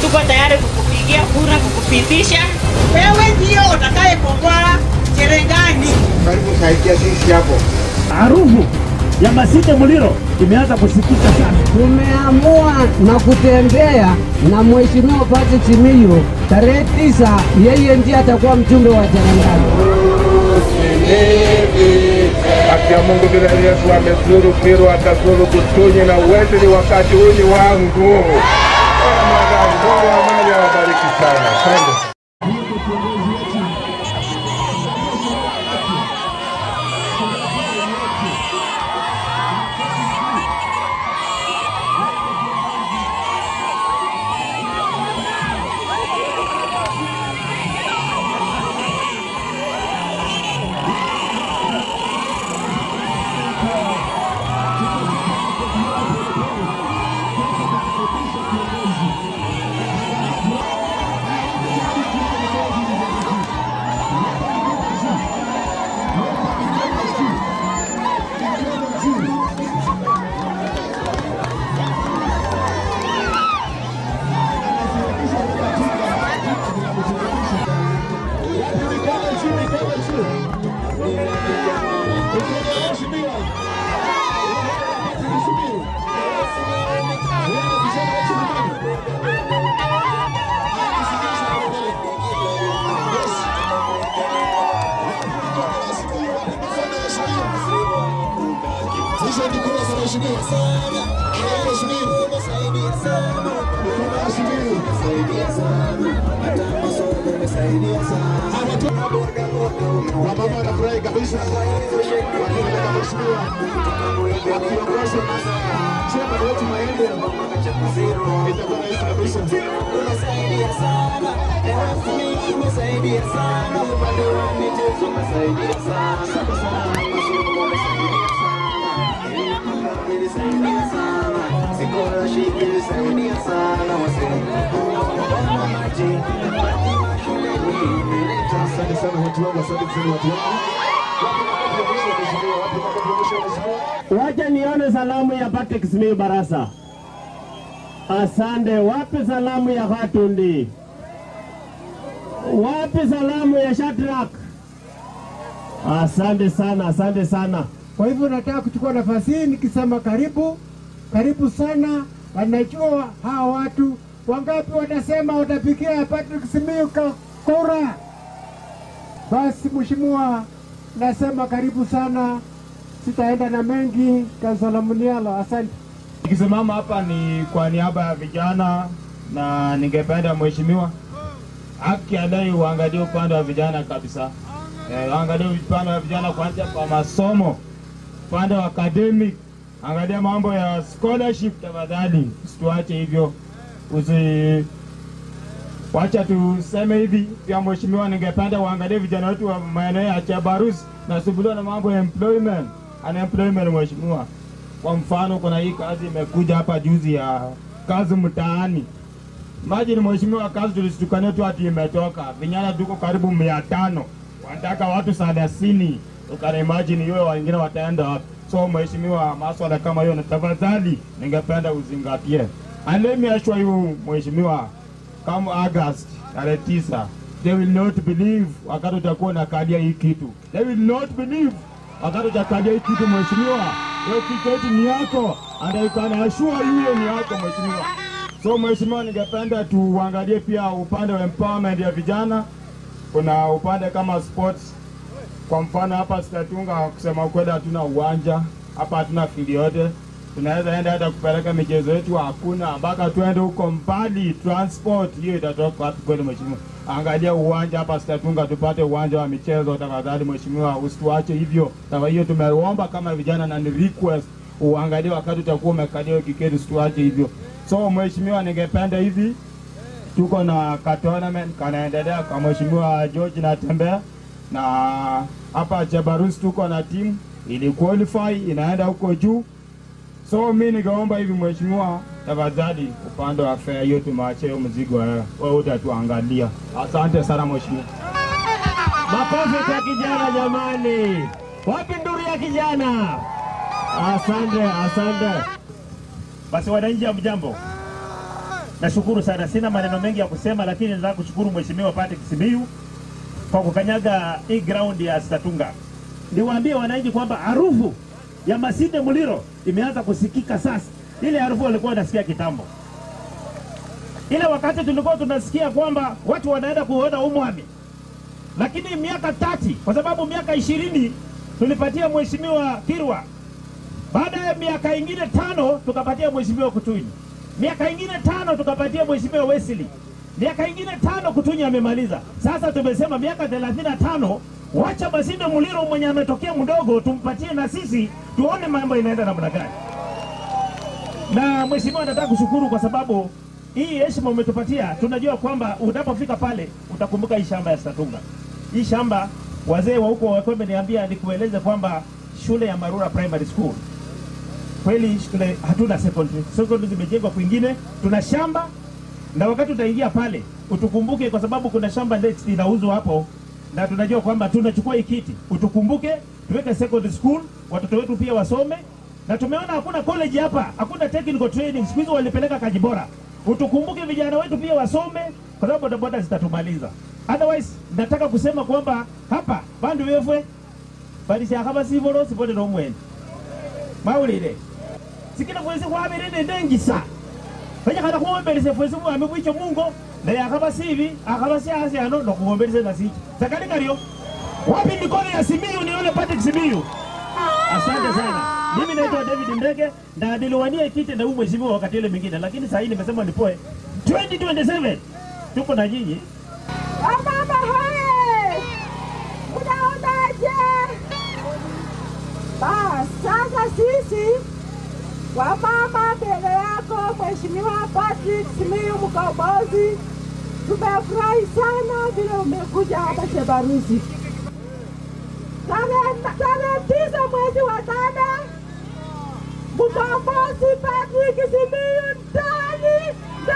tuko tayari kukupigia kura kukupitisha. Wewe ndio utakayekomboa Cherangani. Karibu saidia sisi hapo. Harufu ya Masinde Muliro imeanza kusikika sana. Tumeamua na kutembea na Mheshimiwa Patrick Simiyu tarehe 9, yeye ndiye atakuwa mjumbe wa Cherangani. Akia Mungu bila Yesu amezuru Pero atazuru kutunye na uweze ni wakati uni wangu. Mungu amani awabariki sana. Asante. Wamama wanafurahi kabisa. Wakileta mheshimiwa wakiongoza chama letu Maende itakuwa rahisi kabisa. Unasaidia sana, umesaidia sana, upande wa michezo umesaidia sana. Asante sana, umesaidia sana, scholarship umesaidia sana, asante sana watu wangu, asante sana watu wangu. Wacha nione salamu ya Patrick Simiyu Barasa. Asante. Wapi salamu ya Hatundi? Wapi salamu ya Shadrack? Asante sana, asante sana. Kwa hivyo nataka kuchukua nafasi hii nikisema karibu, karibu sana. Wanajua hawa watu wangapi wanasema watapigia Patrick Simiyu kura. Basi mheshimiwa, nasema karibu sana. Sitaenda na mengi, Kansala Munialo, asante. Nikisimama hapa ni kwa niaba ya vijana na ningependa mheshimiwa haki adai uangalie upande wa vijana kabisa. Angalia upande wa vijana kwanza kwa masomo, upande wa academic, angalia mambo ya scholarship tafadhali. Usituache hivyo. Wacha tuseme hivi pia mheshimiwa, ningependa uangalie vijana wetu wa maeneo ya Chabarus na Subulo na mambo ya employment, unemployment mheshimiwa. Kwa mfano kuna hii kazi imekuja hapa juzi ya kazi mtaani. Imagine mheshimiwa, kazi tulistukania tu ati imetoka. Vijana tuko karibu 500. Wanataka watu 30. Ukana imagine hiyo wengine wataenda wapi? So mheshimiwa, masuala kama hiyo na tafadhali ningependa uzingatie. And let me assure you mheshimiwa, come August 9, they will not believe wakati utakuwa na kadia hii kitu. They will not believe wakati utakadia hii kitu mheshimiwa. Hiyo kitu ni yako, and I can assure you ni yako mheshimiwa. So mheshimiwa, ningependa tuangalie pia upande wa empowerment ya vijana. Kuna upande kama sports. Kwa mfano hapa Statunga, kusema ukweli hatuna uwanja, hapa hatuna field yote. Tunaweza enda hata kupeleka michezo yetu hakuna, mpaka tuende huko mbali, transport hiyo itatoka wapi kweli mheshimiwa? Angalia uwanja hapa Statunga, tupate uwanja wa michezo tafadhali mheshimiwa, usituache hivyo. Tawa hiyo tumeomba kama vijana na ni request uangalie wakati utakuwa umekalia kiketi, usituache hivyo. So mheshimiwa, ningependa hivi, tuko na tournament kanaendelea kwa mheshimiwa George Natembea, na hapa Chabarus tuko na team ili qualify inaenda huko juu. So mimi ningeomba hivi mheshimiwa, tafadhali upande wa fair hiyo tumaachie mzigo wewe utatuangalia. Asante sana mheshimiwa. Makofi kwa kijana jamani. Wapi nduru ya kijana? Asante, asante. Basi wananchi mjambo. nashukuru sana. Sina maneno mengi ya kusema, lakini nataka kushukuru Mheshimiwa Patrick Simiyu kwa kukanyaga hii ground ya Statunga. Niwaambie wananchi kwamba harufu ya Masinde Muliro imeanza kusikika sasa. Ile harufu walikuwa wanasikia kitambo. Ile wakati tulikuwa tunasikia kwamba watu wanaenda kuona umwami. Lakini miaka 30, kwa sababu miaka 20 tulipatia Mheshimiwa Kirwa. Baada ya miaka ingine 5 tukapatia Mheshimiwa Kutunyi. Miaka ingine 5 tukapatia Mheshimiwa Wesley. Miaka ingine 5 Kutunyi amemaliza. Sasa tumesema miaka 35 wacha Masinde Muliro mwenye ametokea mdogo tumpatie na sisi tuone mambo inaenda namna gani. Na Mheshimiwa nataka kushukuru kwa sababu hii heshima umetupatia. Tunajua kwamba unapofika pale utakumbuka hii shamba ya Statunga. Hii shamba wazee wa huko walikuwa wameniambia nikueleze kwamba shule ya Marura Primary School. Kweli shule hatuna secondary. Secondary zimejengwa kwingine, tuna shamba na wakati utaingia pale utukumbuke kwa sababu kuna shamba next inauzwa hapo na tunajua kwamba tunachukua hii kiti. Utukumbuke, tuweke secondary school, watoto wetu pia wasome. Na tumeona hakuna college hapa, hakuna technical training, siku hizo walipeleka Kajibora. Utukumbuke vijana wetu pia wasome kwa sababu bodaboda zitatumaliza. Otherwise, nataka kusema kwamba hapa bandu wefwe bali hapa sivolo sipote no mwene. Maulile. Sikina kwezi kwa berende ndengisa. Fanya kana kuombeleze fwezi mu amebwicho Mungu na yakaba sivi akaba siasi ano no kuombeleze na siki. Sakali kalio. Wapi mikono ya Simiyu nione Patrick Simiyu. Asante sana. Mimi naitwa David Ndege na niliwania kiti na huyu mheshimiwa wakati ile mwingine, lakini sasa hivi nimesema nipoe 2027 tuko na nyinyi. Wamama hoye! Unaonaje? Basi sasa sisi wamama mbele yako Mheshimiwa Patrick Simiyu Mkombozi, tumefurahi sana vile umekuja hapa Chebarusi. Tarehe 9 mwezi wa 8 Mkombozi Patrick Simiyu ndani.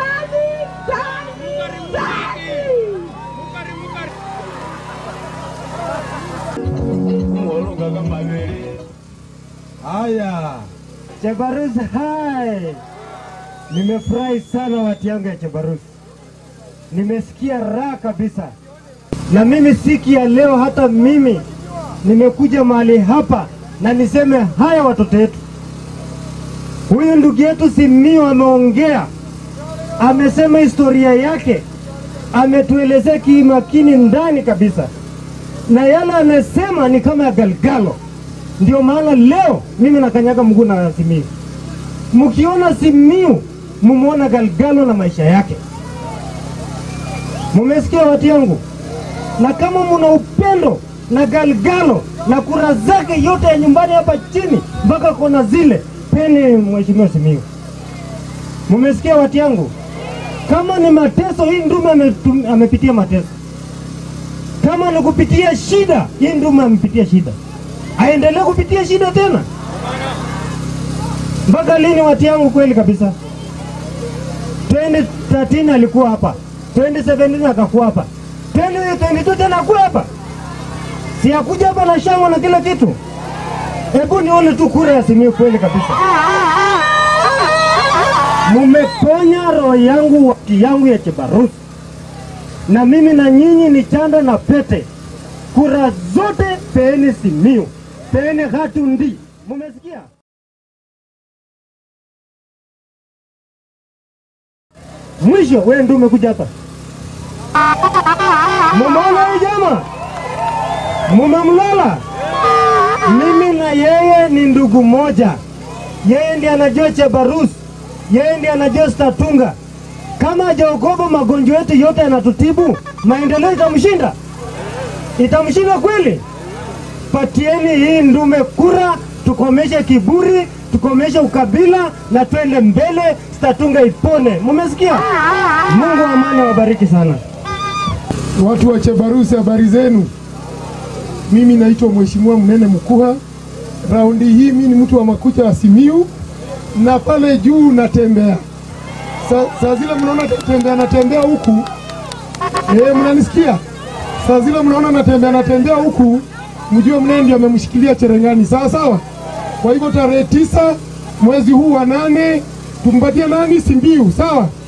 Haya, Chebarusi hai. Nimefurahi sana watu yangu ya Chebarusi. Nimesikia raha kabisa. Na mimi siku ya leo hata mimi nimekuja mahali hapa na niseme haya watoto wetu. Huyu ndugu yetu Simiyu ameongea. Amesema historia yake. Ametuelezea kimakini ndani kabisa. Na yale amesema ni kama ya Galgalo. Ndio maana leo mimi nakanyaga mguu na Simiyu. Mkiona Simiyu mumuona Galgalo na maisha yake. Mumesikia watu yangu? Na kama muna upendo na Galgalo na kura zake yote ya nyumbani hapa chini mpaka kona zile, peni Mheshimiwa Simiyu. Mumesikia watu yangu? Kama ni mateso, hii ndume amepitia mateso. Kama ni kupitia shida, hii ndume amepitia shida. Aendelee kupitia shida tena? Mpaka lini watu yangu kweli kabisa? 2013 alikuwa hapa. 2017 akakuwa hapa. 2022 tena akuwa hapa. Si akuja hapa na shangwe na kila kitu. Hebu nione tu kura ya Simiyu kweli kabisa. Mumeponya roho yangu waki yangu ya Chebarusi. Na mimi na nyinyi ni chanda na pete. Kura zote peeni Simiyu. Peeni Gatundi. Mumesikia? Mwisho wewe ndio umekuja hapa. Mumeona huyu jamaa? Mumemlola? Mimi na yeye ni ndugu moja. Yeye ndiye anajua Chebarusi. Yeye ndiye anajua Statunga. Kama hajaogopa magonjwa yetu yote yanatutibu, maendeleo itamshinda. Itamshinda kweli? Patieni hii ndume kura, tukomeshe kiburi, tukomeshe ukabila na twende mbele, Statunga ipone. Mumesikia? Mungu amani wabariki sana. Watu wa Chebarusi, habari zenu? Mimi naitwa Mheshimiwa Mnene Mkuha. Raundi hii mimi ni mtu wa makucha wa Simiyu na pale juu natembea. Saa zile mnaona natembea huku. Mnanisikia? Saa zile mnaona natembea huku, mjue Mnene ndiye amemshikilia cherengani. Sawa sawa? Kwa hivyo tarehe 9 mwezi huu wa 8 tumpatie nani? Simiyu, sawa?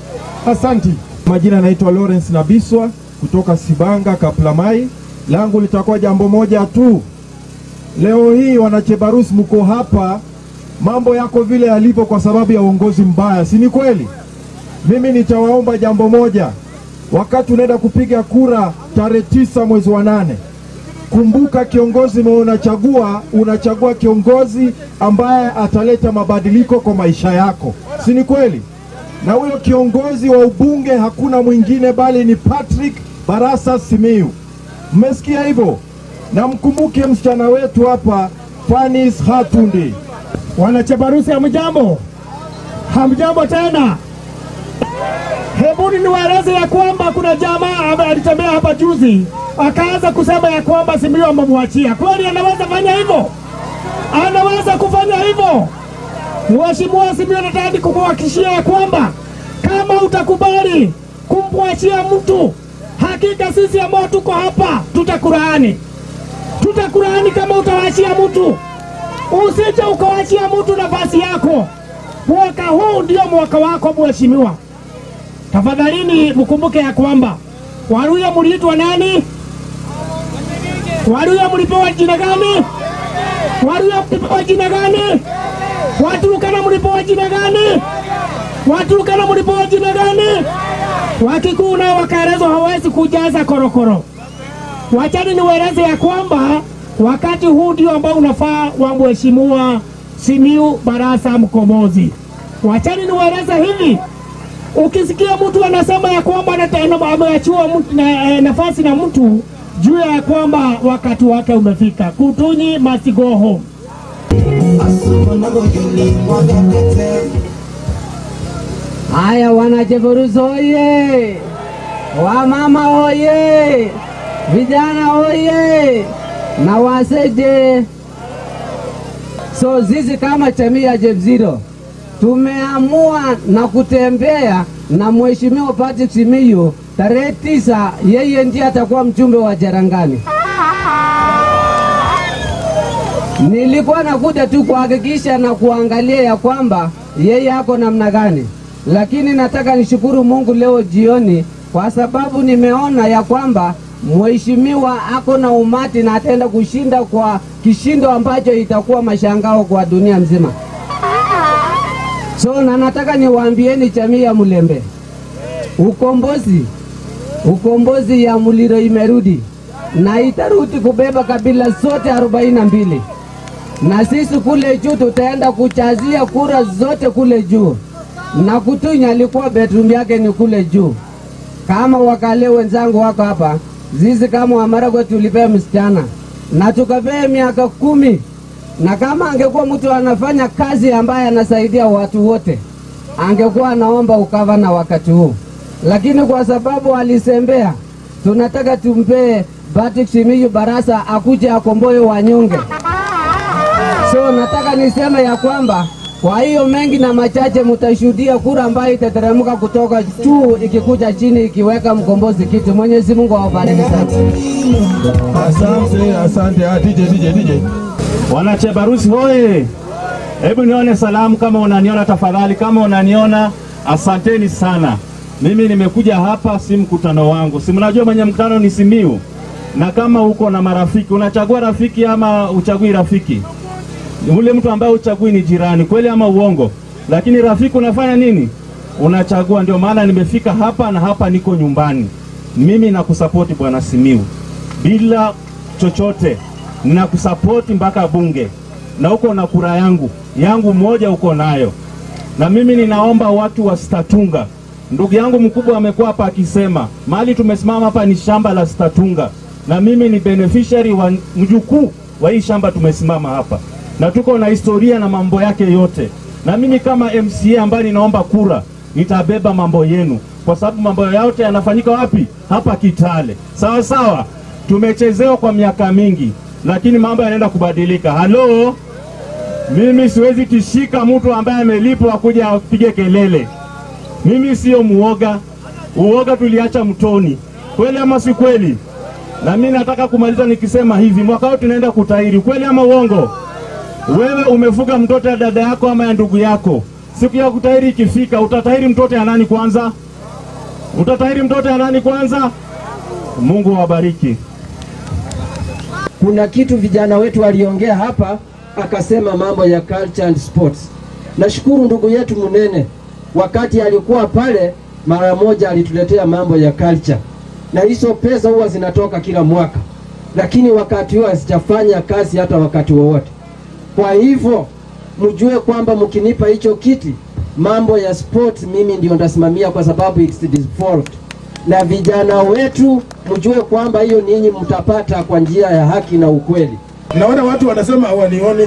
Asanti. Majina naitwa Lawrence Nabiswa kutoka Sibanga Kaplamai. Langu litakuwa jambo moja tu. Leo hii wanachebarus mko hapa, mambo yako vile yalivyo kwa sababu ya uongozi mbaya, si ni kweli? Mimi nitawaomba jambo moja. Wakati unaenda kupiga kura tarehe 9 mwezi wa 8, kumbuka kiongozi unachagua kiongozi ambaye ataleta mabadiliko kwa maisha yako, si ni kweli? Na huyo kiongozi wa ubunge hakuna mwingine bali ni Patrick Barasa Simiyu. Mmesikia hivyo? Na mkumbuke msichana wetu hapa Fanis Hatundi. Wanachebarusi hamjambo? Hamjambo tena? Hebuni niwaeleze ya kwamba kuna jamaa alitembea hapa juzi akaanza kusema ya kwamba Simiyu amemwachia. Kweli anaweza fanya hivyo? Anaweza kufanya hivyo? Mheshimiwa Simiyu anataka kukuhakikishia ya kwamba kama utakubali kumwachia mtu, hakika sisi ambao tuko hapa tutakulaani. Tutakulaani kama utawachia mtu. Usije ukawachia mtu nafasi yako. Mwaka huu ndio mwaka wako mheshimiwa. Tafadhalini mkumbuke ya kwamba Waluya mliitwa nani? Waluya mlipewa jina gani? Waluya mlipewa jina gani? Waturukana mlipewa jina gani? Waturukana mlipewa jina gani? Wakikuyu nao wakaelezwa hawezi kujaza korokoro. Wachani niwaeleze ya kwamba wakati huu ndio ambao unafaa wa mheshimiwa Simiyu Barasa Mkombozi. Wachani niwaeleze hivi, ukisikia mtu anasema ya kwamba ameachiwa nafasi na mtu, juu ya kwamba wakati wake umefika. Kutunyi must go home. Haya wanachebarusi oye! Wamama oye! Vijana oye! Na waseje! So sisi kama jamii ya Jebziro tumeamua na kutembea na mheshimiwa Patrick Simiyu tarehe 9, yeye ndiye atakuwa mjumbe wa Cherangani. Nilikuwa nakuja tu kuhakikisha na kuangalia ya kwamba yeye ako namna gani, lakini nataka nishukuru Mungu leo jioni kwa sababu nimeona ya kwamba mheshimiwa ako na umati na ataenda kushinda kwa kishindo ambacho itakuwa mashangao kwa dunia mzima. So na nataka niwaambieni jamii ya Mulembe, ukombozi ya Muliro imerudi na itarudi kubeba kabila zote 42. Na sisi kule juu tutaenda kuchazia kura zote kule juu. Na Kutunya alikuwa bedroom yake ni kule juu. Kama wakale wenzangu wako hapa, sisi kama Wamaragwe tulipea msichana na tukapea miaka 10. Na kama angekuwa mtu anafanya kazi ambaye anasaidia watu wote, angekuwa anaomba ukavana wakati huu. Lakini kwa sababu alisembea, tunataka tumpee Patrick Simiyu Barasa akuje akomboe wanyonge. So nataka niseme ya kwamba kwa hiyo mengi na machache mtashuhudia kura ambayo itateremka kutoka juu ikikuja chini ikiweka mkombozi kitu. Mwenyezi Mungu awabariki sana. Asante. DJ. Wanachebarusi hoye! Hebu nione salamu kama unaniona tafadhali. Kama unaniona, asanteni sana. Mimi nimekuja hapa si mkutano wangu. Si mnajua mwenye mkutano ni Simiyu. Na kama uko na marafiki, unachagua rafiki ama uchagui rafiki? Ule mtu ambaye uchagui ni jirani, kweli ama uongo? Lakini rafiki unafanya nini? Unachagua. Ndio maana nimefika hapa na hapa niko nyumbani. Mimi nakusapoti bwana Simiyu. Bila chochote ninakusapoti mpaka bunge. Na uko na kura yangu moja uko nayo. Na mimi ninaomba watu wa Statunga. Ndugu yangu mkubwa amekuwa hapa akisema, mahali tumesimama hapa ni shamba la Statunga. Na mimi ni beneficiary wa mjukuu wa hii shamba tumesimama hapa. Na tuko na historia na mambo yake yote. Na mimi kama MCA ambaye ninaomba kura, nitabeba mambo yenu. Kwa sababu mambo yote yanafanyika wapi? Hapa Kitale. Sawa sawa? Tumechezewa kwa miaka mingi, lakini mambo yanaenda kubadilika. Halo? Mimi siwezi tishika mtu ambaye amelipwa kuja apige kelele. Mimi sio muoga. Uoga tuliacha mtoni. Kweli ama si kweli? Na mimi nataka kumaliza nikisema hivi, mwaka huu tunaenda kutahiri. Kweli ama uongo? Wewe umefuga mtoto ya dada yako ama ya ndugu yako. Siku ya kutahiri ikifika, utatahiri mtoto ya nani kwanza? Mtatahiri mtoto ya nani kwanza? Mungu awabariki. Kuna kitu vijana wetu waliongea hapa, akasema mambo ya culture and sports. Nashukuru ndugu yetu Munene, wakati alikuwa pale mara moja alituletea mambo ya culture. Na hizo pesa huwa zinatoka kila mwaka. Lakini wakati huo sijafanya kazi hata wakati wowote. Kwa hivyo mjue kwamba mkinipa hicho kiti, mambo ya sports mimi ndio ndasimamia kwa sababu it's default. Na vijana wetu mjue kwamba hiyo ninyi mtapata kwa njia ya haki na ukweli. Naona watu wanasema hawanioni.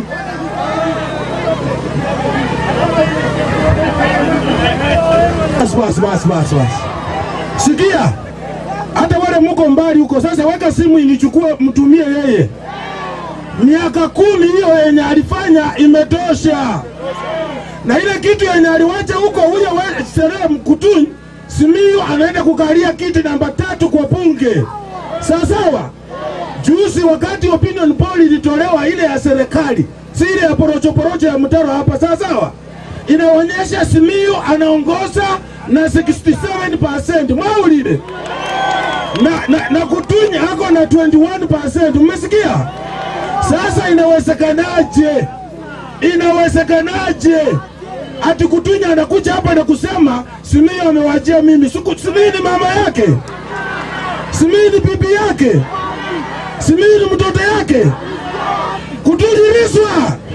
Bas. Sikia. Hata wale mko mbali huko sasa, weka simu inichukue mtumie yeye. Miaka 10 hiyo yenye alifanya imetosha. Na ile kitu yenye aliwacha huko huyo Sherehe Mkutunyi, Simiyu anaenda kukalia kiti namba 3 kwa bunge. Sawa? Juzi wakati opinion poll ilitolewa ile ya serikali, si ile ya porocho ya Mtaro hapa, sawa? Inaonyesha Simiyu anaongoza na 67%. Mwaulile. Na Kutunyi ako na 21%. Mmesikia? Sasa inawezekanaje? Ati Kutunyi anakuja hapa na kusema Simiyu amewajia mimi. Simiyu ni mama yake. Simiyu ni bibi yake. Simiyu ni mtoto yake. Kutunyiriswa.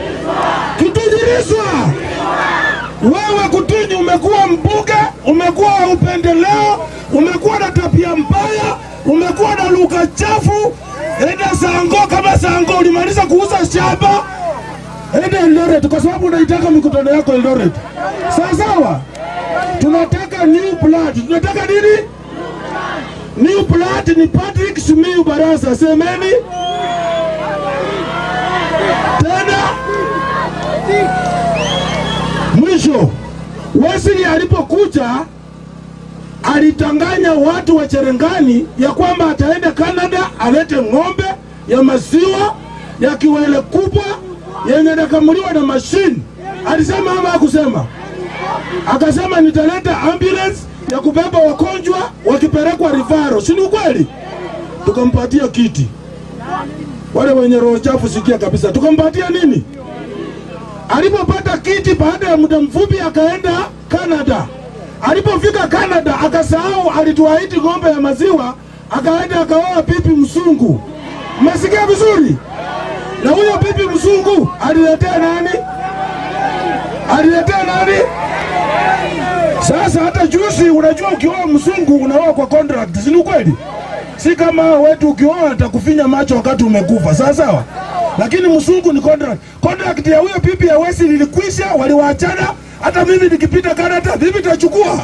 Wewe Kutunyi umekuwa mbunge, umekuwa wa upendeleo, umekuwa na tabia mbaya, umekuwa na lugha chafu. Enda Sango, kama Sango ulimaliza kuuza shamba, enda Eldoret kwa sababu unaitaka mikutano yako Eldoret. Sawa? Tunataka new blood. Tunataka nini? New blood ni Patrick Simiyu Barasa. Semeni. Tena. Mwisho, Wesley alipokuja alitanganya watu wa Cherengani ya kwamba ataenda Canada alete ng'ombe ya maziwa ya kiwele kubwa yenye nakamuliwa na machine. Alisema ama hakusema? Akasema nitaleta ambulance ya kubeba wagonjwa wakipelekwa Rivaro. Si ni ukweli? Tukampatia kiti. Wale wenye roho chafu sikia kabisa. Tukampatia nini? Alipopata kiti baada ya muda mfupi akaenda Canada. Alipofika Canada akasahau alituahidi ng'ombe ya maziwa, akaenda akaoa pipi mzungu. Mmesikia vizuri? Na huyo pipi mzungu aliletea nani? Sasa hata juzi unajua ukioa mzungu unaoa kwa contract, si ni kweli? Si kama wetu ukioa atakufinya macho wakati umekufa. Sawa? Lakini mzungu ni contract. Contract ya huyo pipi ya Wesley ilikwisha, waliwaachana. Hata mimi nikipita Canada, vipi tachukua?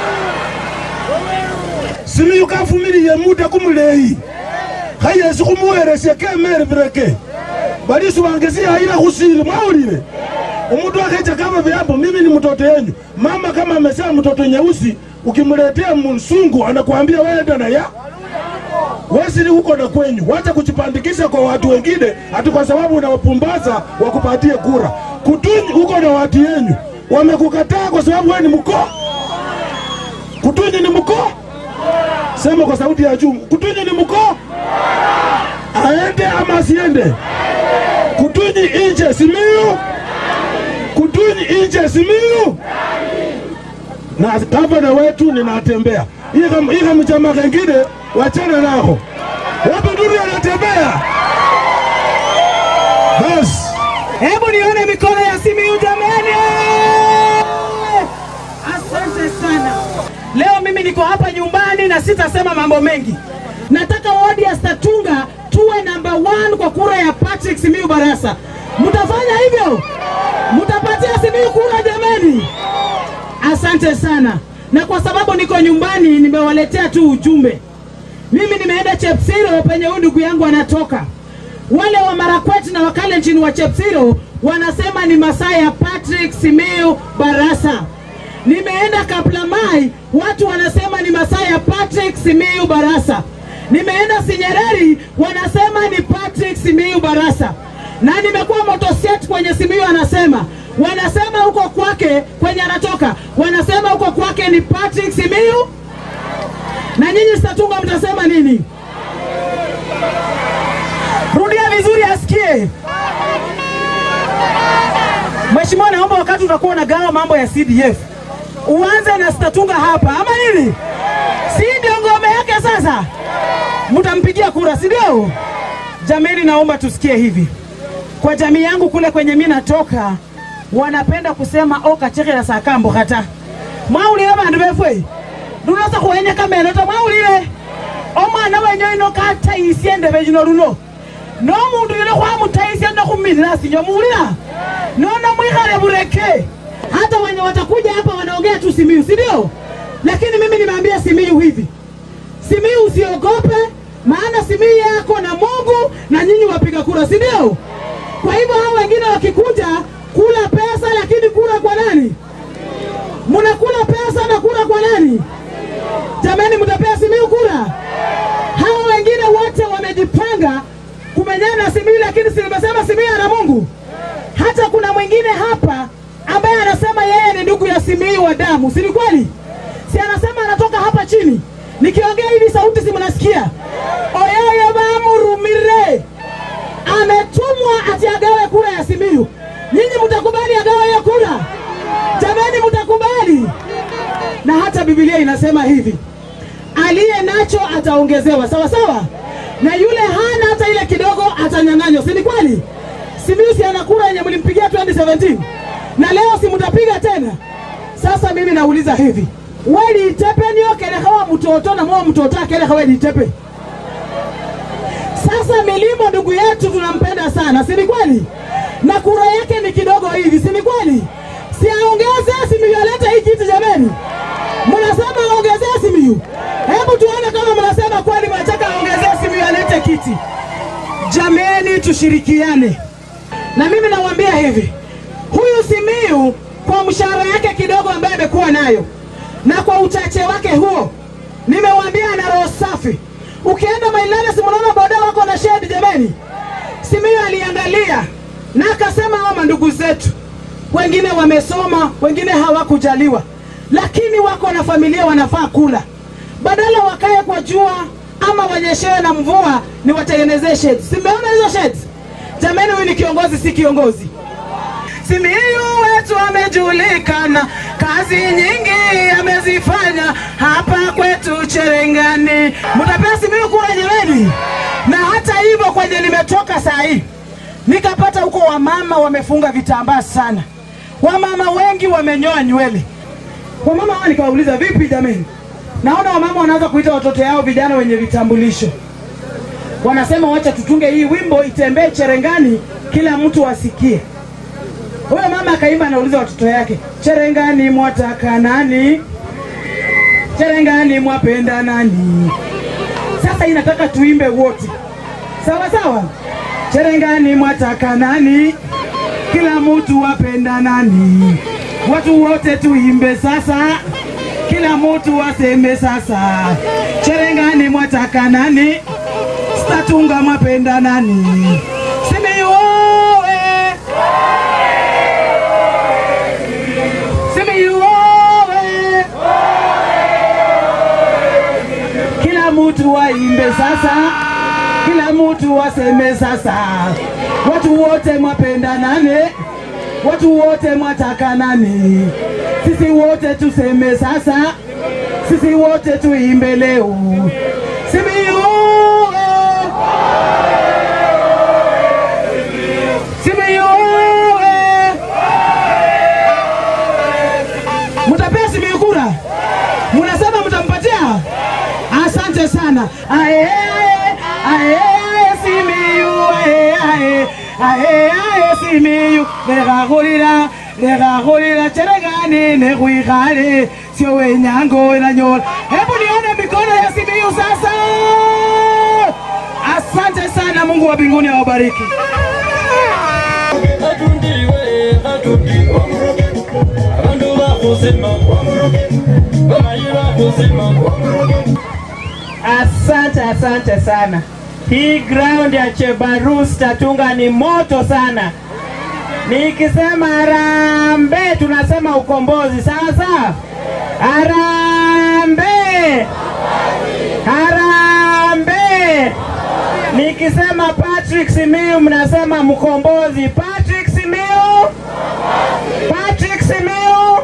Simiyu kafumili ya muda kumulei. Haya sikumuweresya kemere vireke. Balisu wangezia haina kusili, maulile. Umutu wakecha kama vyambo, mimi ni mtoto yenyu. Mama kama amesema mtoto nyeusi, ukimletea msungu, anakuambia wewe na ya. Wesley huko na kwenyu, wacha kuchipandikisha kwa watu wengine, ati kwa sababu unawapumbaza wakupatie kura. Kutunyi huko na watu yenyu. Wamekukataa kwa sababu wewe ni mko. Kutunyi ni mko. Sema kwa sauti ya juu. Kutunyi ni mko. Aende ama asiende? Kutunyi nje Simiyu. Kutunyi nje Simiyu. Na gavana wetu ninatembea. Hii mchama kingine wachana nao. Wapo ndio anatembea. Bas. Hebu nione mikono ya Simiyu jamani. Asante sana. Leo mimi niko hapa nyumbani na sitasema mambo mengi. Nataka wadi ya Statunga tuwe number 1 kwa kura ya Patrick Simiyu Barasa. Mtafanya hivyo? Mtapatia Simiyu kura jamani? Asante sana. Na kwa sababu niko nyumbani nimewaletea tu ujumbe. Mimi nimeenda Chepsiro penye huyu ndugu yangu anatoka. Wale wa Marakwet na wakale nchini wa Chepsiro wanasema ni masaa ya Patrick Simiyu Barasa. Nimeenda Kaplamai, watu wanasema ni masaa ya Patrick Simiyu Barasa. Nimeenda Sinyereri, wanasema ni Patrick Simiyu Barasa. Na nimekuwa Motoset kwenye Simiyu wanasema huko kwake kwenye anatoka, wanasema huko kwake ni Patrick Simiyu. Na nyinyi Statunga mtasema nini? Rudia vizuri asikie. Mheshimiwa, naomba wakati utakuwa unagawa mambo ya CDF uanze na Statunga hapa, ama nini? Si ndio ngome yake sasa? Mtampigia kura, si ndio? Jamani, naomba tusikie hivi. Kwa jamii yangu kule kwenye mimi natoka, wanapenda kusema oka cheke ya sakambo kata. Mwaulile bandu befwe. Dunasa kuenya kamera ta mwaulile. Omwana wenyo ino kata isiende bejino runo. No mundu yule kwa mutaisiende kumilira sinyo muulira. Nona mwihare bureke. Hata wenye watakuja hapa wanaongea tu Simiyu, si ndio? Lakini mimi nimeambia Simiyu hivi. Simiyu usiogope, maana Simiyu yako na Mungu na nyinyi wapiga kura, si ndio? Kwa hivyo hao wengine wakikuja kula pesa, lakini kura kwa nani? Mnakula pesa na kura kwa nani? Jamani, mtapea Simiyu kura? Hao wengine wote wamejipanga kumenyana na Simiyu, lakini si nimesema Simiyu ana Mungu. Hata kuna mwingine hapa ambaye anasema yeye ni ndugu ya Simiyu wa damu, si kweli? Si anasema anatoka hapa chini. Nikiongea hivi sauti si mnasikia? Oyeye bamurumire. Ametumwa ati agawe kura ya Simiyu. Nyinyi mtakubali agawe ya kura? Jamani, mtakubali? Na hata Biblia inasema hivi, aliye nacho ataongezewa, sawa sawa? Na yule hana hata ile kidogo atanyang'anywa, si kweli? Simiyu si ana kura yenye mlimpigia 2017. Na leo si mtapiga tena. Sasa mimi nauliza hivi, wewe itepe niyo kele hawa mtoto na mwa mtoto kele hawa itepe. Sasa Milimo ndugu yetu tunampenda sana, si kweli? Na kura yake ni kidogo hivi, si kweli? Si aongeze Simiyu alete hii kiti jamani. Mnasema aongeze Simiyu. Hebu tuone kama mnasema kweli mnataka aongeze Simiyu alete kiti. Jamani, tushirikiane. Na mimi nawaambia hivi, huyu Simiyu kwa mshahara yake kidogo ambaye amekuwa nayo na kwa uchache wake huo, nimewaambia ana roho safi. Ukienda Mailani si mnaona boda wako na shed jamani. Simiyu aliangalia na akasema hao ndugu zetu wengine wamesoma, wengine hawakujaliwa, lakini wako na familia wanafaa kula. Badala wakae kwa jua ama wanyeshewe na mvua, ni watengenezee sheds. Simeona hizo sheds? Jamani, huyu ni kiongozi, si kiongozi. Simiyu wetu amejulikana, kazi nyingi amezifanya hapa kwetu Cherengani. Mtapea Simiyu kura jamani? Na hata hivyo kwenye nimetoka saa hii nikapata huko wamama wamefunga vitambaa sana. Wamama wengi wamenyoa nywele. Wamama hao nikawauliza vipi jamani? Naona wamama wanaanza kuita watoto yao vijana wenye vitambulisho. Wanasema wacha tutunge hii wimbo itembee Cherengani kila mtu asikie. Huyo mama akaimba, anauliza watoto yake, Cherengani mwataka nani? Cherengani mwapenda nani? Sasa inataka tuimbe wote. Sawa sawa? Cherengani mwataka nani? Kila mtu wapenda nani? Watu wote tuimbe sasa. Kila mtu waseme sasa. Cherengani mwataka nani? Statunga mwapenda nani? Simiyu oe! Simiyu oe! Kila mtu waimbe sasa. Kila mtu waseme sasa. Watu wote mwapenda nani? Watu wote mwataka nani? Sisi wote tuseme sasa. Sisi wote tuimbe leo. Simiyu oe! Simiyu oe! Mtapea Simiyu kura? Mnasema mtampatia? Asante sana. Ae ae ae Simiyu ae ae ae ae Simiyu Leragolira Cherengani nehuigale sio wenyango inanyola. Hebu nione mikono ya Simiyu sasa. Asante sana, Mungu wa mbinguni awabariki. Asante sana. Hii ground ya Chebarus Statunga ni moto sana. Nikisema Harambee tunasema ukombozi. Sawa sawa? Harambee! nikisema Patrick Simiyu mnasema mkombozi. Patrick Simiyu, Patrick Simiyu.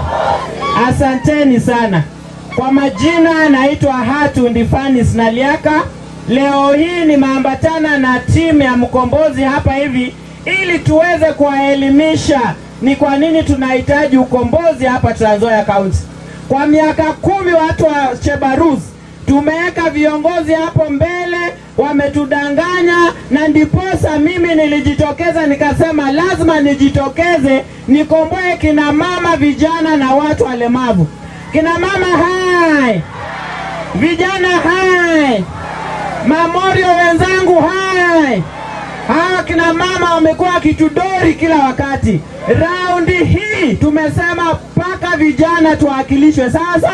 Asanteni sana. Kwa majina naitwa Hatu Ndifanis Naliaka. Leo hii nimeambatana na timu ya mkombozi hapa hivi ili tuweze kuwaelimisha ni kwa nini tunahitaji ukombozi hapa Trans Nzoia County. Kwa miaka 10 watu wa Chebarus tumeweka viongozi hapo mbele, wametudanganya, na ndiposa mimi nilijitokeza nikasema lazima nijitokeze nikomboe kina mama, vijana na watu walemavu. Kina mama hai, vijana hai, Mamorio wenzangu hai. Hawa kina mama wamekuwa kitudori kila wakati. Raundi hii tumesema paka vijana tuwakilishwe. Sasa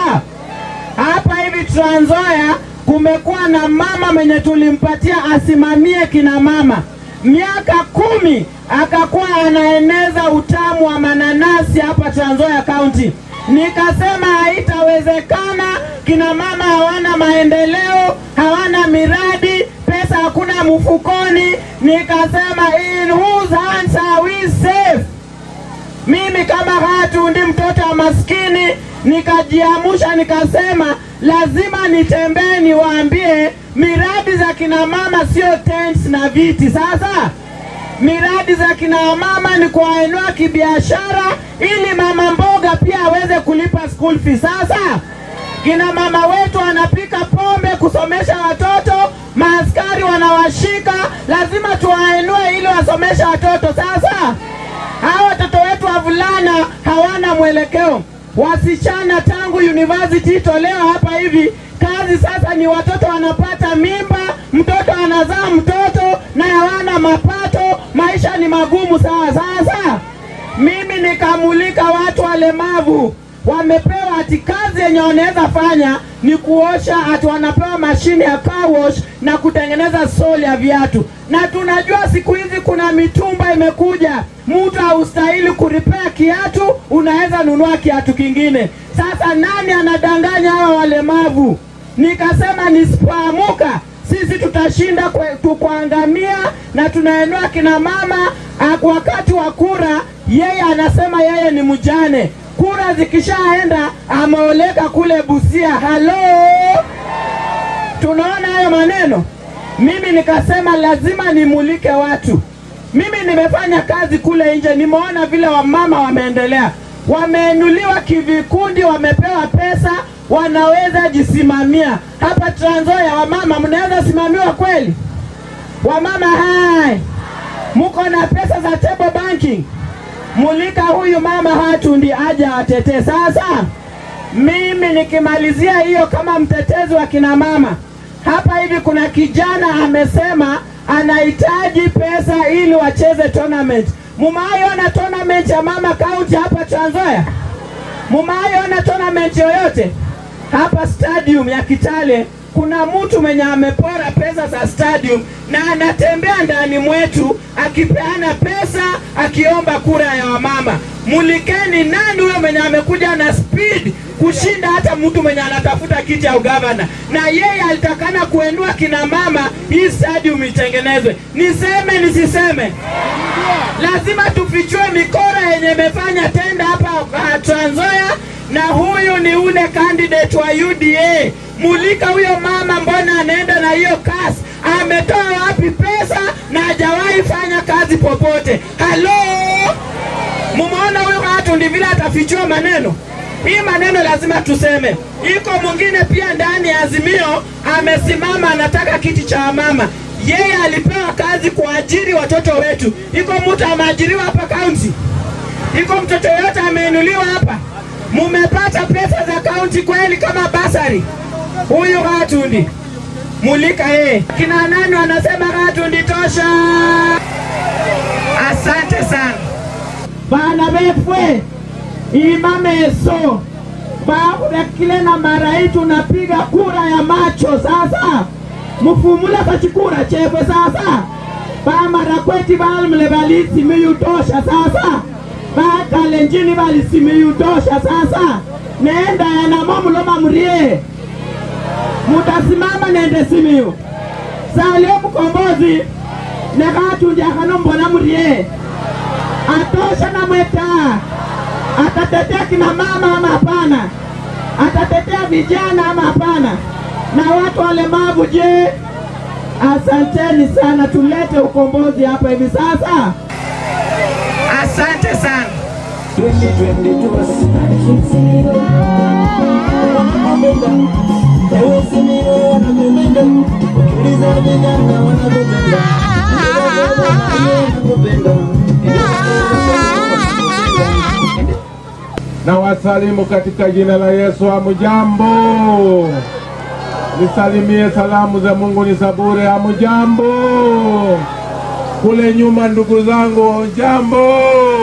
hapa hivi Trans Nzoia kumekuwa na mama mwenye tulimpatia asimamie kina mama. Miaka 10 akakuwa anaeneza utamu wa mananasi hapa Trans Nzoia County. Nikasema haitawezekana, kina mama hawana maendeleo, hawana miradi, pesa hakuna mfukoni. Nikasema in whose hands are we safe? Mimi kama Hatu ndi mtoto wa maskini, nikajiamusha nikasema lazima nitembee niwaambie miradi za kina mama sio tents na viti. Sasa miradi za kina mama ni kuwainua kibiashara ili mama mboga pia aweze kulipa school fees. Sasa kina mama wetu wanapika pombe kusomesha watoto, maaskari wanawashika, lazima tuwainue ili wasomesha watoto. Sasa hawa watoto wetu wavulana hawana mwelekeo. Wasichana tangu university tolewa hapa hivi, kazi sasa ni watoto wanapata mimba, mtoto anazaa mtoto na hawana mapato, maisha ni magumu sana. Sasa mimi nikamulika watu walemavu, wamepewa ati kazi yenye wanaweza fanya ni kuosha, ati wanapewa mashine ya car wash na kutengeneza soli ya viatu. Na tunajua siku hizi kuna mitumba imekuja, mtu haustahili kuripea kiatu, unaweza nunua kiatu kingine. Sasa nani anadanganya hawa walemavu? Nikasema nisipoamuka sisi tutashinda kuangamia, na tunaenua kina mama. Wakati wa kura yeye anasema yeye ni mjane, kura zikishaenda ameoleka kule Busia. Halo, tunaona hayo maneno. Mimi nikasema lazima nimulike watu. Mimi nimefanya kazi kule nje, nimeona vile wamama wameendelea, wameinuliwa kivikundi, wamepewa pesa, wanaweza jisimamia. Hapa Trans Nzoia wamama mnaweza simamiwa kweli? Wamama hai, muko na pesa za table banking, mulika huyu mama Hatu ndi aja watetee. Sasa mimi nikimalizia hiyo kama mtetezi wa kina mama, hapa hivi kuna kijana amesema anahitaji pesa ili wacheze tournament. Mumaiona tournament ya mama county hapa Trans Nzoia? Mumaiona tournament yoyote? Hapa stadium ya Kitale kuna mtu mwenye amepora pesa za stadium na anatembea ndani mwetu akipeana pesa akiomba kura ya wamama. Mulikeni nani huyo mwenye amekuja na speed kushinda hata mtu mwenye anatafuta kiti ya ugavana, na yeye alitakana kuenua kina mama hii stadium itengenezwe. Niseme nisiseme? Lazima tufichue mikora yenye imefanya tenda hapa Trans Nzoia, na huyu ni ule candidate wa UDA. Mulika huyo mama, mbona anaenda na hiyo kasi? Ametoa wapi pesa na hajawahi fanya kazi popote? Halo, mumeona huyo Hatu ndi vile atafichua maneno? Hii maneno lazima tuseme. Iko mwingine pia ndani ya Azimio amesimama anataka kiti cha mama. Yeye alipewa kazi kuajiri watoto wetu. Iko mtu ameajiriwa hapa county? Iko mtoto yote ameinuliwa hapa? Mumepata pesa za county kweli kama basari? Huyu Hatu ndi mulika yeye. Kina nani wanasema Hatu ndi tosha? Asante sana bana befwe imameso baada kile na mara hii tunapiga kura ya macho. Sasa mfumule kachikura chepe. Sasa ba mara kweti balmle bali Simiyu tosha. Sasa ba Kalenjini bali Simiyu tosha. Sasa nenda na mamu loma mrie mutasimama nende Simiyu. Salia mkombozi nekatuja kanombona murie atosha na mweta. Atatetea kina mama ama hapana? Atatetea vijana ama hapana? Na watu walemavu je? Asanteni sana, tulete ukombozi hapa hivi sasa. Asante sana. Na wasalimu katika jina la Yesu. Hamujambo? Nisalimie salamu za Mungu ni sabure. Hamujambo? Kule nyuma ndugu zangu, jambo.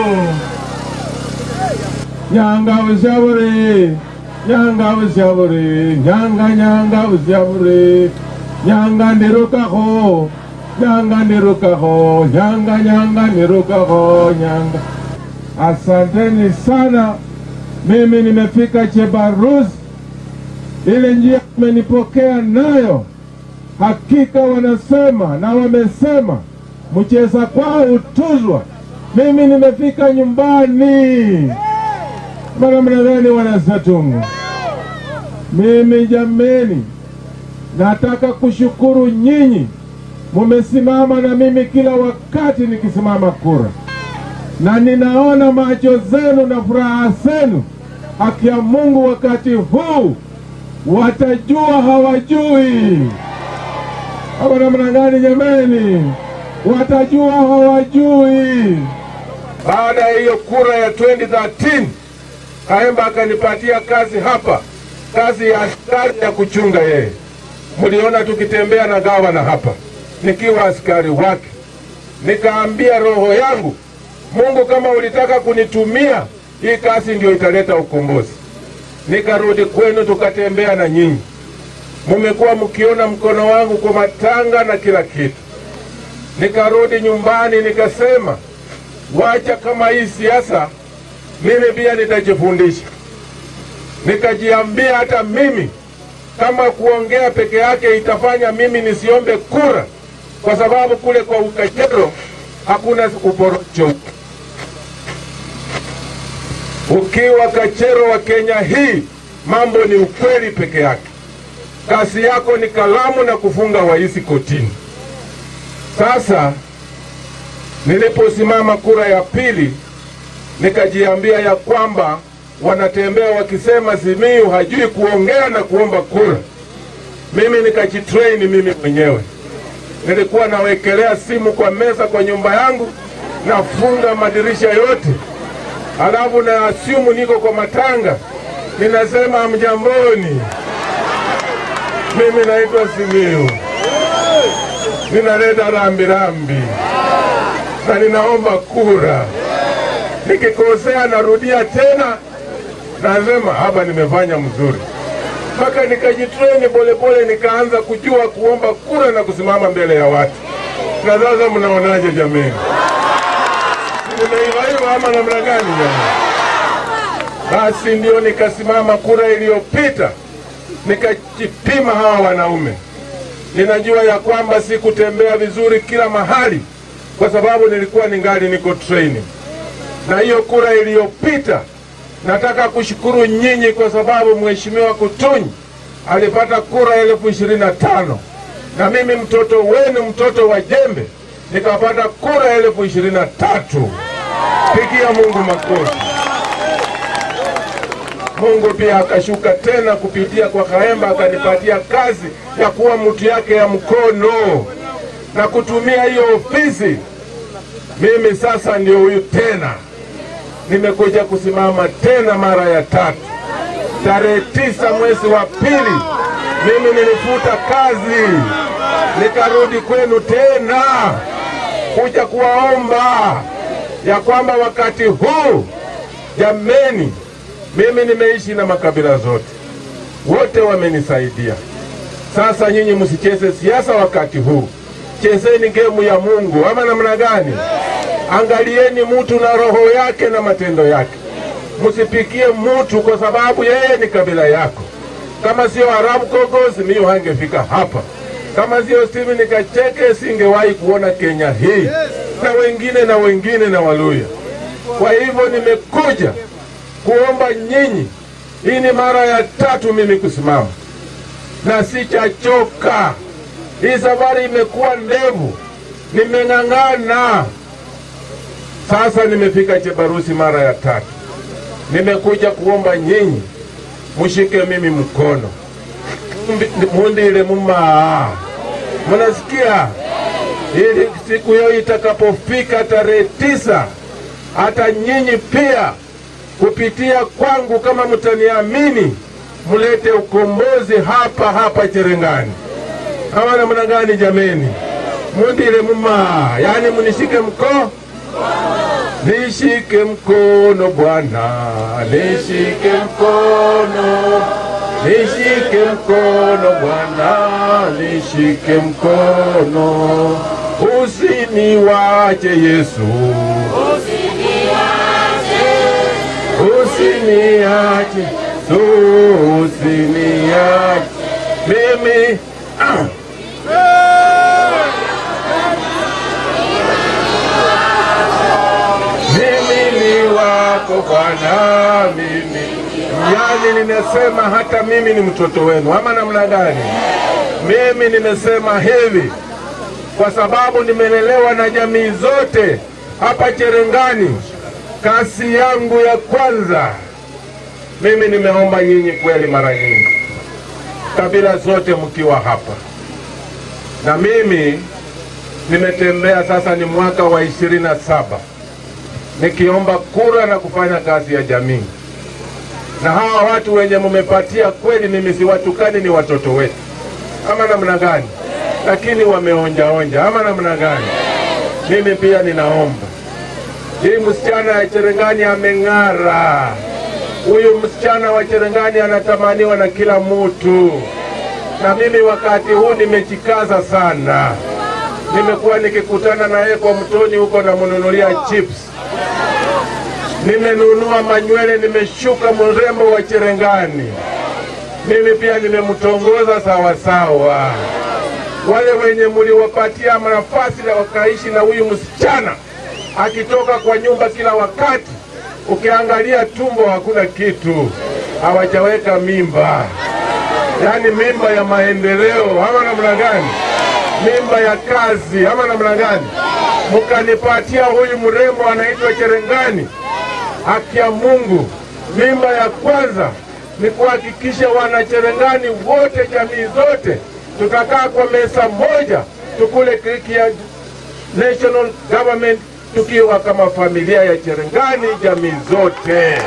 Nyanga ushabure, nyanga ushabure, nyanga ushabure, nyanga ndirukaho, nyanga ndirukaho, nyanga ndirukaho, nyanga. Asanteni sana. Mimi nimefika Chebarus. Ile njia mmenipokea nayo, hakika wanasema na wamesema mcheza kwao utuzwa. Mimi nimefika nyumbani. Mara mnadhani wanasatungu. Mimi jameni, nataka kushukuru nyinyi. Mumesimama na mimi kila wakati nikisimama kura. Na ninaona macho zenu na furaha zenu. Haki ya Mungu wakati huu watajua hawajui. Hapa namna gani jameni? Watajua hawajui. Baada ya hiyo kura ya 2013, Kaemba akanipatia kazi hapa. Kazi ya askari ya kuchunga yeye. Mliona tukitembea na gavana hapa nikiwa askari wake. Nikaambia roho yangu, Mungu kama ulitaka kunitumia, hii kazi ndio italeta ukombozi. Nikarudi kwenu tukatembea na nyinyi. Mumekuwa mkiona mkono wangu kwa matanga na kila kitu. Nikarudi nyumbani nikasema, wacha kama hii siasa, mimi pia nitajifundisha. Nikajiambia hata mimi kama kuongea peke yake itafanya mimi nisiombe kura, kwa sababu kule kwa Ukachero hakuna uporocho. Ukiwa Kachero wa Kenya hii, mambo ni ukweli peke yake. Kazi yako ni kalamu na kufunga waisi kotini. Sasa niliposimama kura ya pili, nikajiambia ya kwamba wanatembea wakisema Simiyu hajui kuongea na kuomba kura. Mimi nikajitrain mimi mwenyewe. Nilikuwa nawekelea simu kwa meza kwa nyumba yangu, nafunga madirisha yote. Alafu na assume niko kwa matanga, ninasema mjamboni, mimi naitwa Simiyu, ninaleta rambirambi na ninaomba kura. Nikikosea narudia tena, nasema hapa nimefanya mzuri. Mpaka nikajitrain polepole, nikaanza kujua kuomba kura na kusimama mbele ya watu. Na sasa mnaonaje jameni? Nimeiva ama namna gani jamani? Basi ndio nikasimama kura iliyopita, nikajipima hawa wanaume. Ninajua ya kwamba sikutembea vizuri kila mahali, kwa sababu nilikuwa ningali niko training. Na hiyo kura iliyopita, nataka kushukuru nyinyi kwa sababu Mheshimiwa Kutunyi alipata kura 25,000. Na mimi mtoto wenu, mtoto wa jembe, nikapata kura 23,000. Pigia Mungu makofi. Mungu pia akashuka tena kupitia kwa Kaemba, akanipatia kazi ya kuwa mtu yake ya mkono na kutumia hiyo ofisi. Mimi sasa ndio huyu tena, nimekuja kusimama tena mara ya 3. Tarehe 9 mwezi wa pili, mimi nilifuta kazi, nikarudi kwenu tena kuja kuwaomba ya kwamba wakati huu jameni, mimi nimeishi na makabila zote, wote wamenisaidia. Sasa nyinyi msicheze siasa wakati huu, chezeni gemu ya Mungu. Ama namna gani? Angalieni mtu na roho yake na matendo yake. Msipikie mtu kwa sababu yeye ni kabila yako. Kama sio Arabu Kogo, Simiyu hangefika hapa. Kama sio Stephen Kacheke singewahi kuona Kenya hii, na wengine na Waluya. Kwa hivyo nimekuja kuomba nyinyi, hii ni mara ya 3 mimi kusimama na sichachoka. Hii safari imekuwa ndefu, nimeng'ang'ana. Sasa nimefika Chebarusi mara ya 3. Nimekuja kuomba nyinyi mshike mimi mkono, mundile mumaa. Mnasikia? Ili siku hiyo itakapofika tarehe 9, hata nyinyi pia kupitia kwangu, kama mtaniamini, mulete ukombozi hapa Cherengani. Ama namna gani jameni? Mundile muma, yani munishike mkono. Nishike mkono Bwana, nishike mkono. Nishike mkono Bwana, nishike mkono. Usiniwache Yesu, usiniache, usiniache mimi. Mimi ni wako Bwana, mimi. Yani nimesema hata mimi ni mtoto wenu, ama namna gani? Mimi nimesema hivi kwa sababu nimelelewa na jamii zote hapa Cherengani. Kasi yangu ya kwanza, mimi nimeomba nyinyi kweli mara nyingi, kabila zote mkiwa hapa. Na mimi nimetembea, sasa ni mwaka wa 27, nikiomba kura na kufanya kazi ya jamii. Na hawa watu wenye mumepatia kweli, mimi si watukani, ni watoto wetu, ama namna gani? Lakini wameonja, ama namna gani? Mimi pia ninaomba, hii msichana ya Cherengani ameng'ara. Huyu msichana wa Cherengani anatamaniwa na kila mtu. Na mimi wakati huu nimejikaza sana. Nimekuwa nikikutana na yeye kwa mtoni huko na mnunulia chips. Nimenunua manywele, nimeshuka mrembo wa Cherengani. Mimi pia nimemtongoza sawa sawa. Wale wenye mliwapatia nafasi na wakaishi na huyu msichana, akitoka kwa nyumba kila wakati, ukiangalia tumbo hakuna kitu, hawajaweka mimba. Yani mimba ya maendeleo, ama namna gani? Mimba ya kazi, ama namna gani? Mkanipatia huyu mrembo anaitwa Cherengani. Haki ya Mungu, mimba ya kwanza ni kuhakikisha wana Cherengani wote, jamii zote, tutakaa kwa meza moja, tukule keki ya national government tukiwa kama familia ya Cherengani, jamii zote.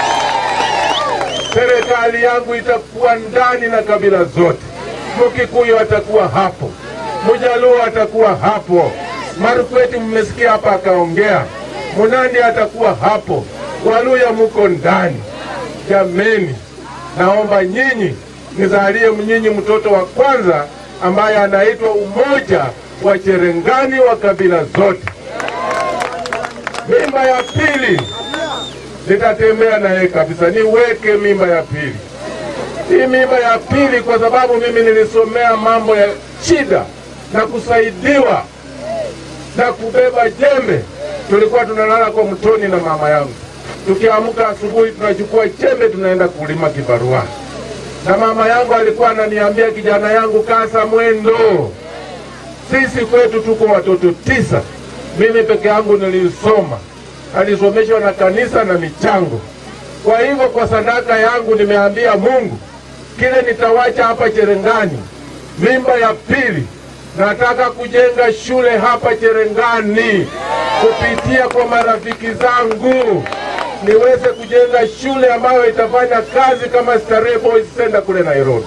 Serikali yangu itakuwa ndani na kabila zote. Mkikuyu atakuwa hapo, Mjaluo atakuwa hapo, Marukweti mmesikia hapa akaongea, Munandi atakuwa hapo, Waluya muko ndani. Jameni, naomba nyinyi nizalie nyinyi mtoto wa kwanza ambaye anaitwa umoja wa Cherengani wa kabila zote. Mimba ya pili nitatembea na yeye kabisa, niweke mimba ya pili. Hii mimba ya pili kwa sababu mimi nilisomea mambo ya shida na kusaidiwa na kubeba jembe. Tulikuwa tunalala kwa mtoni na mama yangu. Tukiamka asubuhi tunachukua jembe tunaenda kulima kibarua. Na mama yangu alikuwa ananiambia, kijana yangu, kasa mwendo. Sisi kwetu tuko watoto 9. Mimi peke yangu nilisoma. Alisomeshwa na kanisa na michango. Kwa hivyo kwa sadaka yangu nimeambia Mungu, kile nitawacha hapa Cherengani, mimba ya pili, nataka kujenga shule hapa Cherengani kupitia kwa marafiki zangu. Niweze kujenga shule ambayo itafanya kazi kama Starehe Boys Center kule Nairobi.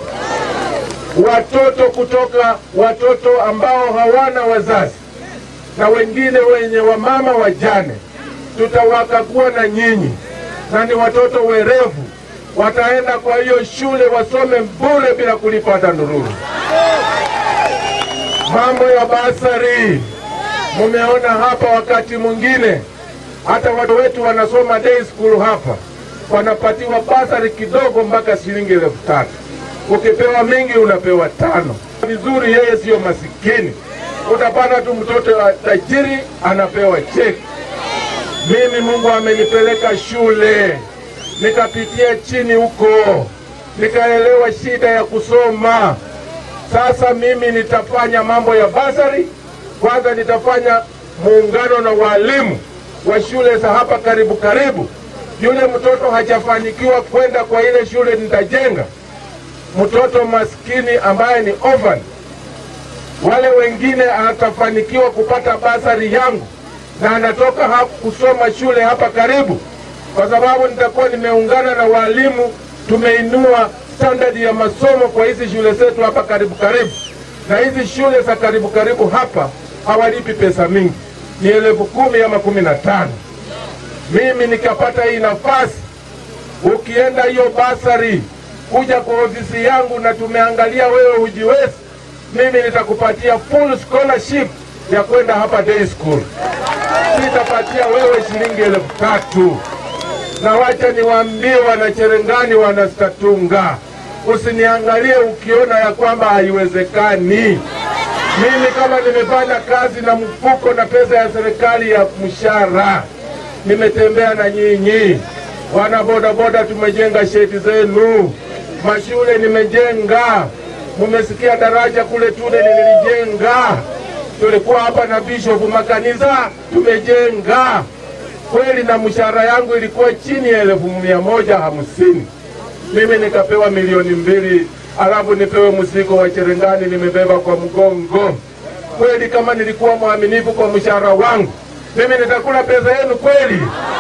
Watoto ambao hawana wazazi na wengine wenye wamama wajane, tutawakagua na nyinyi, na ni watoto werevu, wataenda kwa hiyo shule wasome bure bila kulipa hata ndururu. Mambo ya basari, mumeona hapa, wakati mwingine hata watu wetu wanasoma day school hapa, wanapatiwa basari kidogo mpaka shilingi 3,000. Ukipewa mingi unapewa 5. vizuri, yeye sio masikini. Utapata tu mtoto wa tajiri anapewa cheki. Mimi Mungu amenipeleka shule, nikapitia chini huko, nikaelewa shida ya kusoma. Sasa mimi nitafanya mambo ya basari. Kwanza nitafanya muungano na walimu wa shule za hapa karibu. Yule mtoto hajafanikiwa kwenda kwa ile shule nitajenga, mtoto maskini ambaye ni orphan, wale wengine atafanikiwa kupata basari yangu na anatoka hapa kusoma shule hapa karibu, kwa sababu nitakuwa nimeungana na walimu. Tumeinua standard ya masomo kwa hizi shule zetu hapa karibu, na hizi shule za karibu hapa hawalipi pesa mingi, ni 10,000 ama 15. Mimi nikapata hii nafasi, ukienda hiyo basari kuja kwa ofisi yangu na tumeangalia wewe hujiwezi, mimi nitakupatia full scholarship ya kwenda hapa day school. Nitapatia wewe shilingi 3,000. Na wacha niwaambie wanacherengani, wanastatunga, usiniangalie ukiona ya kwamba haiwezekani. Mimi kama nimefanya kazi na mfuko na pesa ya serikali ya mshahara, nimetembea na nyinyi. Wana bodaboda tumejenga shedi zenu, mashule nimejenga, mumesikia daraja kule Tune nilijenga, tulikuwa hapa na bishop, makanisa tumejenga kweli, na mshahara yangu ilikuwa chini ya 150. Mimi nikapewa 2,000,000, alafu nipewe mzigo wa Cherengani nimebeba kwa mgongo. Kweli kama nilikuwa mwaminifu kwa mshahara wangu, mimi nitakula pesa yenu kweli?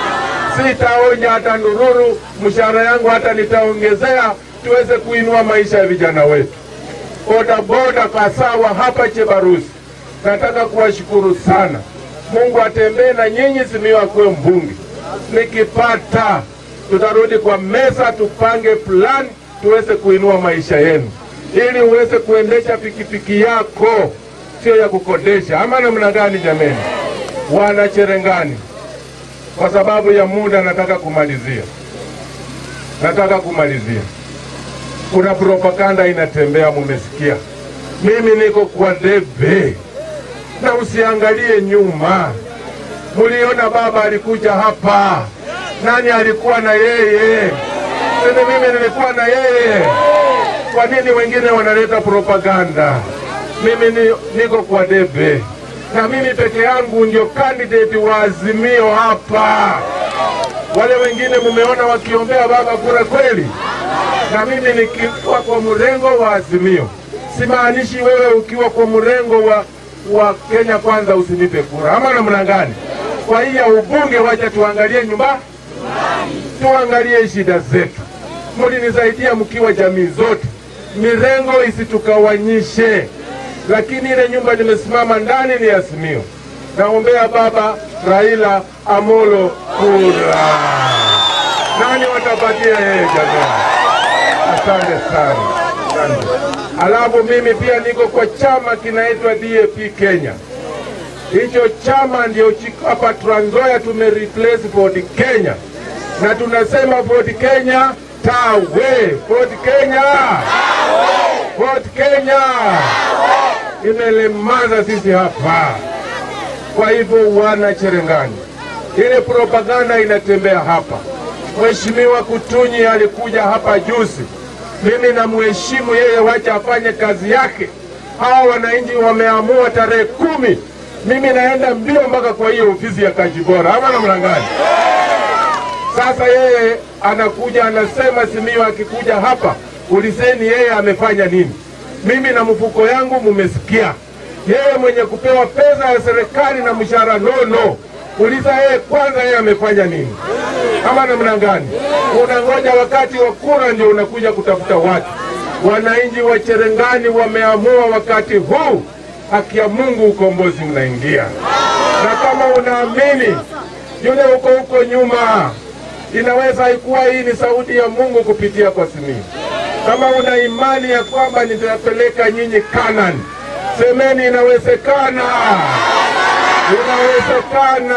Sitaonya hata nururu, mshahara yangu hata nitaongezea, tuweze kuinua maisha ya vijana wetu. Bodaboda kasawa hapa Chebarusi, nataka kuwashukuru sana. Mungu atembee na nyinyi, Simiyu akuwe mbunge. Nikipata tutarudi kwa meza, tupange plan, tuweze kuinua maisha yenu, ili uweze kuendesha pikipiki yako, sio ya kukodesha. Ama namna gani jameni? Wana Cherengani, kwa sababu ya muda nataka kumalizia. Kuna propaganda inatembea, mumesikia. Mimi niko kwa debe, na usiangalie nyuma. Muliona baba alikuja hapa, nani alikuwa na yeye? Mimi nilikuwa na yeye. Kwa nini wengine wanaleta propaganda? Mimi niko kwa debe, na mimi peke yangu ndio candidate wa Azimio hapa. Wale wengine mumeona wakiombea baba kura kweli, na mimi nikiwa kwa mrengo wa Azimio. Simaanishi wewe ukiwa kwa mrengo wa Kenya Kwanza usinipe kura, ama namna gani? Kwa hiyo ubunge, wacha tuangalie nyumba, tuangalie shida zetu. Mlinisaidia mkiwa jamii zote, mirengo isitukawanyishe, lakini ile nyumba nimesimama ndani ni Azimio. Naombea baba Raila Amolo kura. Nani watapatia yeye jamani? Asante sana. Asante. Alafu mimi pia niko kwa chama kinaitwa DAP Kenya. Hicho chama ndio chiko hapa Trans Nzoia, tumereplace Ford Kenya. Na tunasema Ford Kenya tawe, Ford Kenya tawe, Ford Kenya tawe. Imelemaza sisi hapa. Kwa hivyo wana Cherengani, ile propaganda inatembea hapa. Mheshimiwa Kutunyi alikuja hapa juzi, mimi na mheshimu yeye, wacha afanye kazi yake. Hawa wananchi wameamua tarehe 10, mimi naenda mbio mpaka kwa hiyo ofisi ya Kajibora, ama namna gani? Sasa yeye anakuja anasema Simiyu akikuja hapa ulizeni yeye amefanya nini. Mimi na mfuko yangu mumesikia, yeye mwenye kupewa pesa ya serikali na mshahara nono, uliza yeye kwanza yeye amefanya nini, ama namna gani? Unangoja wakati wa kura ndio unakuja kutafuta watu. Wananchi wa Cherengani wameamua wakati huu, haki ya Mungu ukombozi unaingia. Na kama unaamini yule huko nyuma, inaweza ikuwa hii ni sauti ya Mungu kupitia kwa Simiyu. Kama una imani ya kwamba nitapeleka nyinyi Kanani, semeni inawezekana. Inawezekana.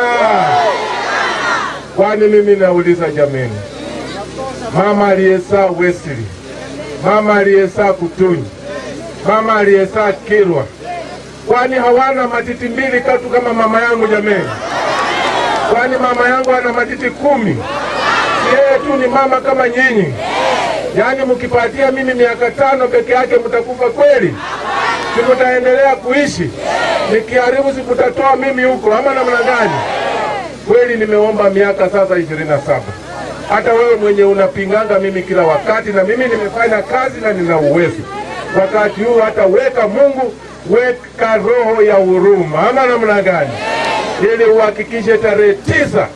Kwani mimi nauliza jameni, mama aliyezaa Wesley, mama aliyezaa Kutunyi, mama aliyezaa Kirwa. Kwani hawana matiti mbili katu kama mama yangu jameni? Kwani mama yangu ana matiti 10? Yeye tu ni mama kama nyinyi. Yaani mkipatia mimi miaka 5 peke yake mtakufa kweli? Si mtaendelea kuishi? Nikiharibu si mtatoa mimi huko ama namna gani? Kweli nimeomba miaka sasa 27. Hata wewe mwenye unapinganga mimi kila wakati, na mimi nimefanya kazi na nina uwezo. Wakati huu hata weka Mungu, weka roho ya huruma ama namna gani, ili uhakikishe tarehe 9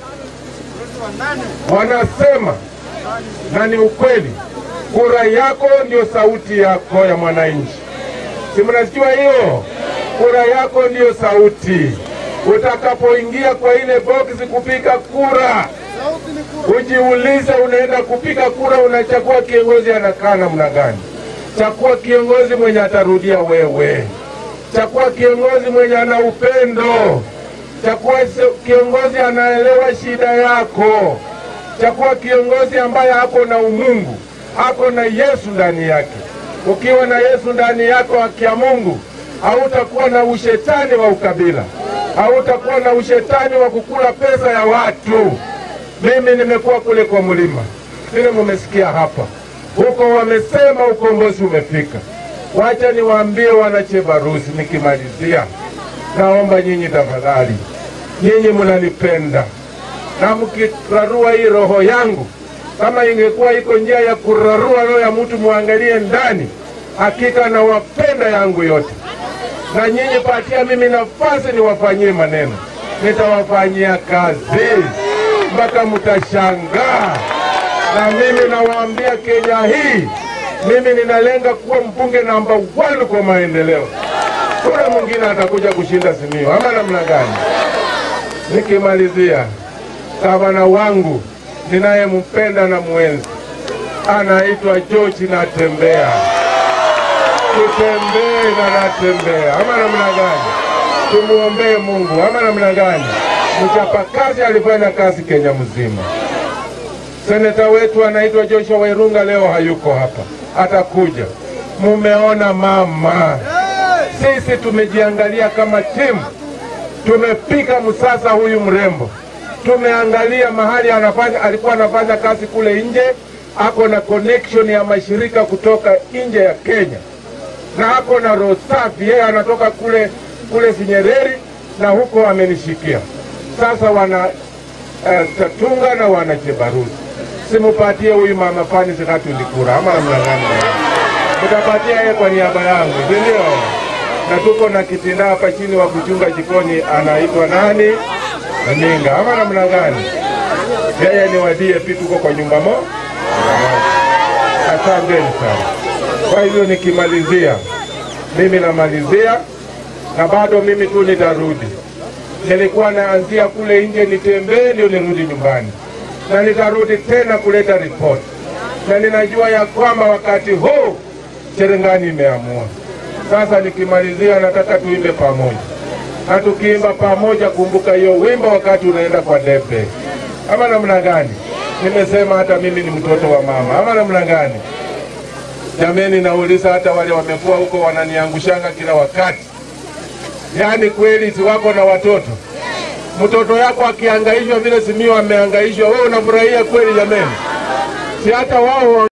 wanasema, na ni ukweli, kura yako ndio sauti yako ya mwananchi. Si mnasikia hiyo? Kura yako ndio sauti. Utakapoingia kwa ile box kupiga kura, ujiulize unaenda kupiga kura unachagua kiongozi anakaa namna gani? Chagua kiongozi mwenye atarudia wewe. Chagua kiongozi mwenye ana upendo. Chagua kiongozi anaelewa shida yako. Chagua kiongozi ambaye ako na umungu, ako na Yesu ndani yake. Ukiwa na Yesu ndani yako, haki ya Mungu, hautakuwa na ushetani wa ukabila, hautakuwa na ushetani wa kukula pesa ya watu. Mimi nimekuwa kule kwa mlima, vile mmesikia hapa, huko wamesema ukombozi umefika. Wacha niwaambie wana Chebarusi nikimalizia, naomba nyinyi tafadhali, nyinyi mnanipenda, na mkirarua hii roho yangu, kama ingekuwa iko njia ya kurarua roho ya mtu muangalie ndani, hakika na wapenda yangu yote. Na nyinyi patia mimi nafasi niwafanyie maneno, nitawafanyia kazi mpaka mtashangaa. Na mimi nawaambia Kenya hii, mimi ninalenga kuwa mbunge namba 1 kwa maendeleo. Kuna mwingine atakuja kushinda Simiyu ama namna gani? Nikimalizia, gavana wangu ninayempenda na mwenzi anaitwa George Natembeya. Tutembee na Natembeya ama namna gani? Tumuombee Mungu ama namna gani? Mchapakazi, alifanya kazi Kenya mzima. Seneta wetu anaitwa Joshua Wairunga leo hayuko hapa, atakuja. Mumeona mama, sisi tumejiangalia kama timu, tumepika msasa huyu mrembo. Tumeangalia mahali alikuwa anafanya kazi kule nje, ako na connection ya mashirika kutoka nje ya Kenya, na ako na roho safi. Yeye anatoka kule Sinyereri, na huko amenishikia. Sasa wana Tatunga na wana Chebarusi, simupatie huyu mama Fani Sikatu ndikura ama namna gani? Mtapatia yeye kwa niaba yangu, ndio? Na tuko na kitinda hapa chini wa kuchunga jikoni, anaitwa nani? Ninga ama namna gani? Yeye ni wadie pia, tuko kwa nyumba mo. Asanteni sana. Kwa hivyo nikimalizia, mimi namalizia, na bado mimi tu nitarudi. Nilikuwa naanzia kule nje nitembee ndio nirudi nyumbani, na nitarudi tena kuleta report. Na ninajua ya kwamba wakati huu Cherengani imeamua. Sasa nikimalizia, nataka tuimbe pamoja. Na tukiimba pamoja, kumbuka hiyo wimbo wakati unaenda kwa debe ama namna gani? Nimesema hata mimi ni mtoto wa mama ama namna gani? Jameni, nauliza, hata wale wamekuwa huko wananiangushanga kila wakati. Yaani kweli si wako na watoto? Mtoto yako akihangaishwa vile Simiyu amehangaishwa, wewe unafurahia kweli jameni? Si hata wao